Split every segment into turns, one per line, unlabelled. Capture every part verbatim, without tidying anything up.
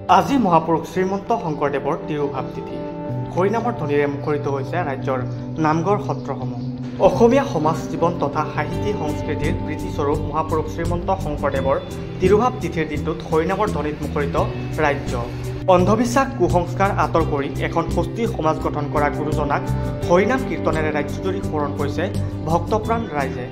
আজি মহাপুৰুষ শ্ৰীমন্ত শংকৰদেৱৰ তিৰুভাৱ তিথি। হৰিনামৰ ধ্বনিৰে মুখৰিত হৈছে ৰাজ্যৰ নামঘৰ সত্ৰসমূহ। অসমীয়া সমাজ জীৱন তথা সাহিত্য সংস্কৃতিৰ প্ৰীতিস্বৰূপ মহাপুৰুষ শ্ৰীমন্ত শংকৰদেৱৰ তিৰুভাৱ তিথিৰ দিনটোত হৰিনামৰ ধ্বনিত মুখৰিত ৰাজ্য। অন্ধবিশ্বাস কুসংস্কাৰ আঁতৰ কৰি এখন সুস্থিৰ সমাজ গঠন কৰা গুৰুজনাক হৰিনাম কীৰ্তনেৰে ৰাজ্যজুৰি স্মৰণ কৰিছে ভক্তপ্ৰাণ ৰাইজে।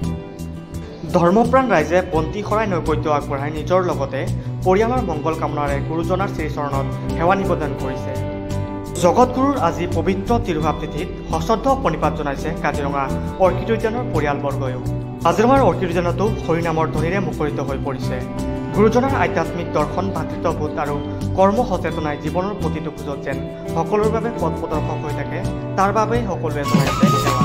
ধৰ্মপ্ৰাণ ৰাইজে বন্তি শৰাই নৈবদ্য আগবঢ়াই নিজৰ লগতে পৰিয়ালৰ মংগল কামনাৰে গুৰুজনাৰ শ্ৰীচৰণত সেৱা নিবেদন কৰিছে। জগতগুৰুৰ আজি পবিত্ৰ তিৰুভাৱ তিথিত সশ্ৰদ্ধ প্ৰণিপাত জনাইছে কাজিৰঙা অৰ্কিড উদ্যানৰ পৰিয়ালবৰ্গয়ো। কাজিৰঙাৰ অৰ্কিড উদ্যানতো হৰিনামৰ ধ্বনিৰে মুখৰিত হৈ পৰিছে। গুৰুজনাৰ আধ্যাত্মিক দৰ্শন, ভাতৃত্ববোধ আৰু কৰ্ম সচেতনাই জীৱনৰ প্ৰতিটো খোজত যেন সকলোৰে বাবে পথ প্ৰদৰ্শক হৈ থাকে, তাৰ বাবেই সকলোৱে জনাইছে সেৱা।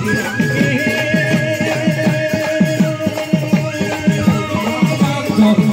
Oh,